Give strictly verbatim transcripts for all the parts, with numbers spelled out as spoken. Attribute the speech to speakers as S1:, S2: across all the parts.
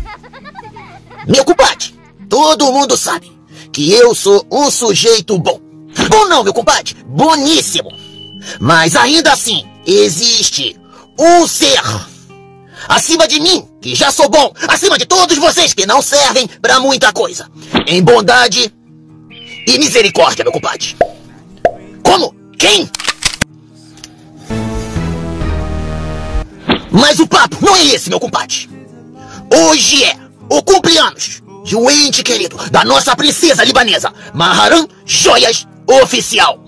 S1: Meu compadre, todo mundo sabe que eu sou um sujeito bom. Bom não, meu compadre, boníssimo. Mas ainda assim, existe um ser acima de mim, que já sou bom, acima de todos vocês que não servem pra muita coisa, em bondade e misericórdia, meu compadre. Como? Quem? Mas o papo não é esse, meu compadre. Hoje é o cumpleaños de um ente querido da nossa princesa libanesa, Maharam Joias Oficial.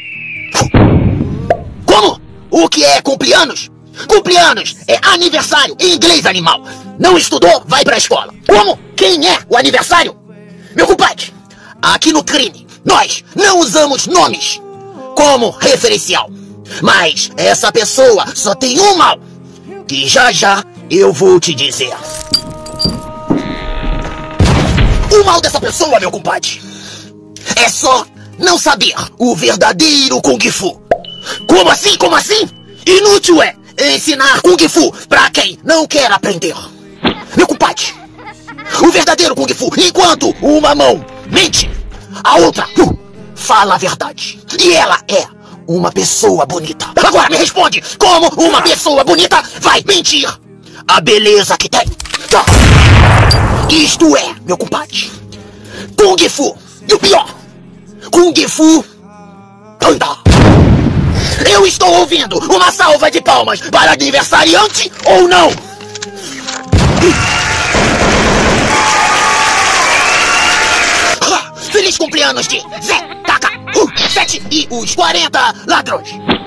S1: Como? O que é cumpleaños? Cumpleaños é aniversário em inglês, animal. Não estudou? Vai pra escola. Como? Quem é o aniversário? Meu compadre, aqui no crime, nós não usamos nomes como referencial. Mas essa pessoa só tem um mal, que já já eu vou te dizer. O mal dessa pessoa, meu compadre, é só não saber o verdadeiro Kung Fu. Como assim? Como assim? Inútil é ensinar Kung Fu pra quem não quer aprender. Meu compadre, o verdadeiro Kung Fu, enquanto uma mão mente, a outra uh, fala a verdade. E ela é uma pessoa bonita. Agora me responde, como uma pessoa bonita vai mentir a beleza que tem? Isto é, meu compadre, Kung Fu. E o pior, Kung Fu anda. Eu estou ouvindo uma salva de palmas para aniversariante ou não? Feliz cumpleaños de Zé Taka uh, sete e os quarenta ladrões.